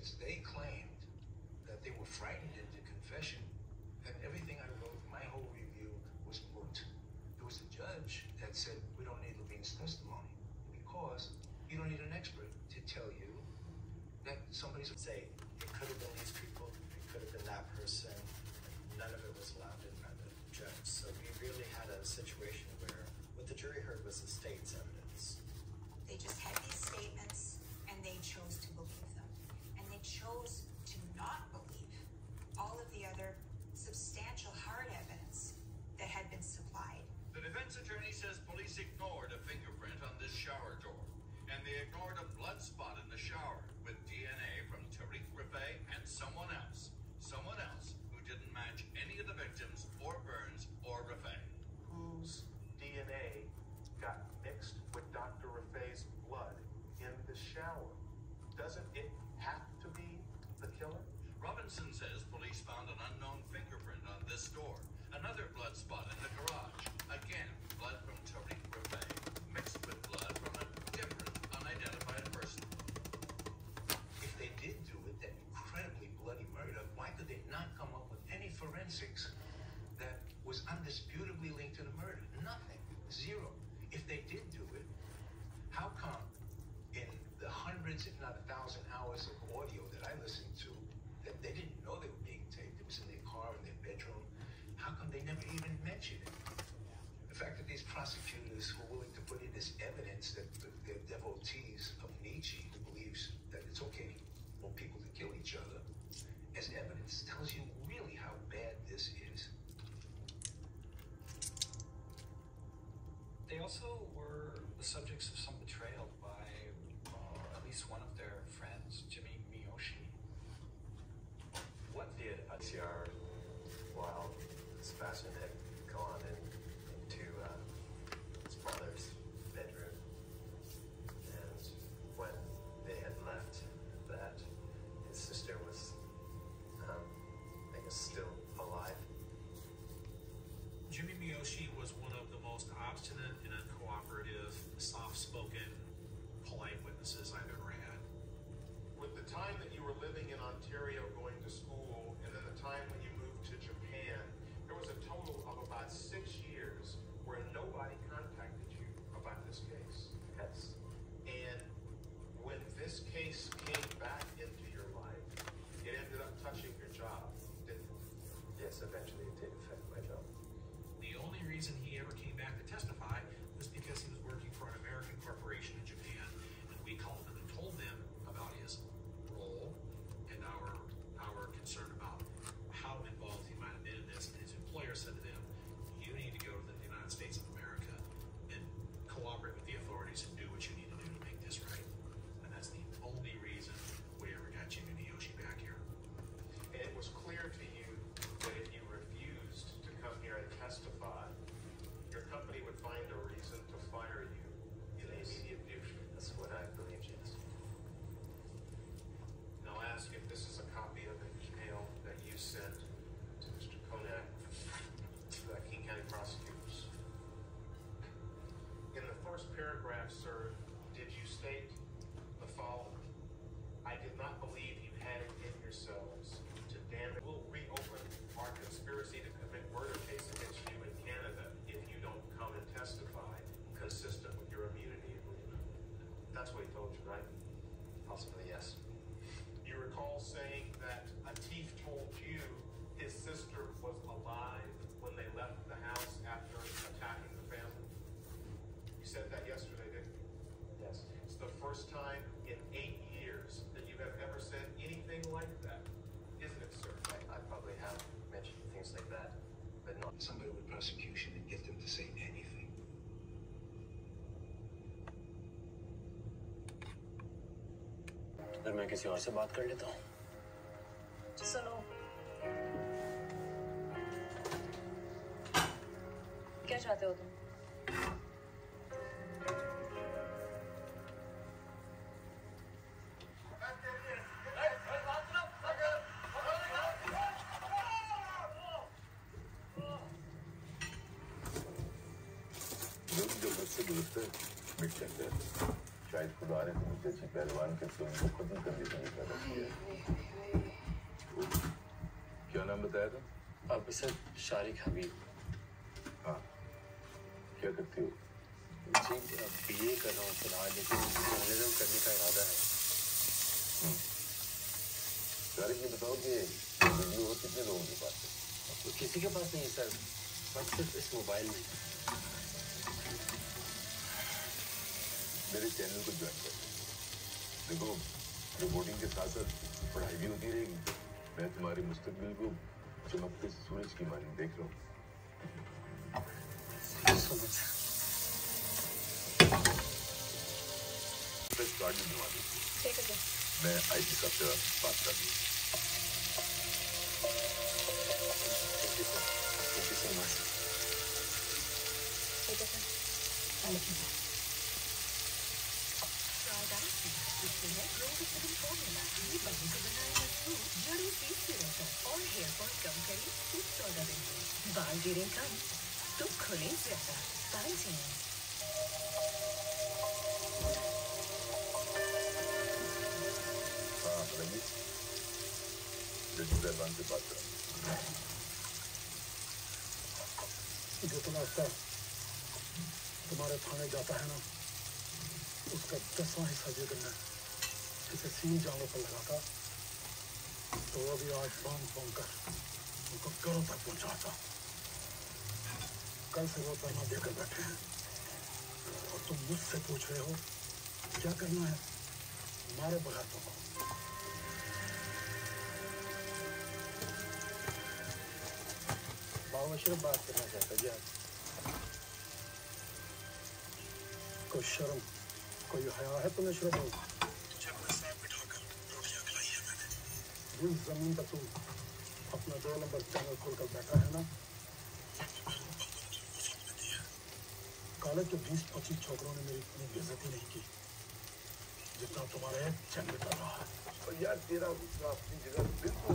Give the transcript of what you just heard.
since they claimed that they were frightened into confession, and everything I wrote, my whole review was moot. There was a judge that said, we don't need Levine's testimony because you don't need an expert to tell you that somebody's... Say, it could have been these people, it could have been that person. None of it was allowed in front of the judge. So we really had a situation where what the jury heard was the state's evidence. They just had these statements and they chose to believe them. And they chose to not believe all of the other substantial hard evidence that had been supplied. The defense attorney says police ignored a fingerprint on this shower door, and they ignored a blood spot in the shower with DNA from Tariq Rafay and someone else who didn't match any of the victims or Burns or Rafay. Whose DNA got mixed with Dr. Rafay's blood in the shower? Doesn't it have to be the killer? Robinson says police found an unknown fingerprint on this door. Another blood spot in the garage. Again, blood from Tariq Rafay mixed with blood from a different unidentified person. If they did do it, that incredibly bloody murder, why could they not come up with any forensics that was undisputably linked to the murder? Nothing. Zero. If they did do it, how come in the hundreds, if not 1,000 hours of audio that I listened to, that they didn't know they were being taped? It was in their car, in their bedroom. How come they never even mentioned it? The fact that these prosecutors who are willing to put in this evidence that they're devotees of Nietzsche, who believes that it's okay for people to kill each other, as evidence tells you really how bad this is. They also were the subjects of some betrayal by at least one of their friends, Jimmy Miyoshi. What did ICR while Sebastian had gone into his mother's bedroom, and when they had left, that his sister was, I guess, still alive? Jimmy Miyoshi was one of the most obstinate and uncooperative, soft-spoken, polite witnesses I've ever had. With the time that you were living in Ontario going to school, and then the time when you moved to Japan, there was a total of about 6 years where nobody contacted you about this case. Yes. And when this case came back into your life, it ended up touching your job, didn't it? Yes, eventually it did affect my job. The only reason he ever came back to testify was because he was working for an American corporation in Japan, and we called him and told them about his role and our concern about how involved he might have been in this. And his employer said to them, you need to go to the United States of America and cooperate with the authorities and do what you need to do to make this right. And that's the only reason we ever got Jimmy Miyoshi back here. And it was clear to you that if you refused to come here and testify, your company would find a reason to fire you in immediate future. That's what I believed, yes. And I'll ask if this is a copy of an email that you sent to Mr. Konak, to the King County prosecutors. In the first paragraph, sir, did you state the following? I did not believe you had it in yourselves to damage. We'll reopen our conspiracy to commit murder case against you in Canada if you don't come and testify consistent with your immunity agreement. That's what he told you, right? Possibly, yes. You recall saying that a thief told you his sister was alive when they left the house after attacking the family? You said that yesterday, didn't you? Yes. It's the first time in 8 years that you have ever said anything like that, isn't it, sir? I probably have mentioned things like that, but not Somebody with prosecution and get them to say anything. अगर मैं किसी और से बात कर लेता हूँ सुनो क्या चाहते हो तुम से दूर से मिट सकते हैं शायद खुदा ने तुम्हें जैसी पहलवान के फिल्म को खत्म करने के लिए पैदा किया। क्या नाम बताया था? अब सर शारिक हबीब। हाँ, क्या करते हो? जी BA कर रहा हूँ फिलहाल, लेकिन जर्नलिज्म करने का इरादा है। शारिक ये बताओ कि वीडियो और कितने लोगों के पास है? किसी के पास नहीं है सर, बस सिर्फ इस मोबाइल में। मेरे चैनल को ज्वाइन कर देखो, रिपोर्टिंग के साथ साथ पढ़ाई भी होती रहेगी। मैं तुम्हारे मुस्तकबिल को चमकते सूरज की मानी देख रहा हूँ। स्टार्ट भी बनवा देती हूँ। मैं IT साहब से बात कर लूँ। Thank you so much. बाल गिरे कम तो खुले ज्यादा। हाँ रंजीत, जजी पहलवान से बात करा। जो नाश्ता तुम्हारे थाने जाता है ना, उसका 10वां हिस्सा जो करना है, जिसे सीन जालों पर लगाता तो अभी आज फोन कर उनको घरों तक पहुंचाता। कल से वो धरना देकर बैठे हैं और तुम मुझसे पूछ रहे हो क्या करना है? मारो बगैर तुमको। बाबा सिर्फ बात करना चाहता जी। कोई शर्म, कोई हया है तुम्हें? शर्म हो? जिस जमीन पर तुम अपना 2 नंबर चैनल खोलकर बैठा है ना, कॉलेज के 20-25 छोकरों ने मेरी इतनी बेइज्जती नहीं की जितना तुम्हारे चैनल कर रहा है। और यार तेरा गुस्सा अपनी जगह बिल्कुल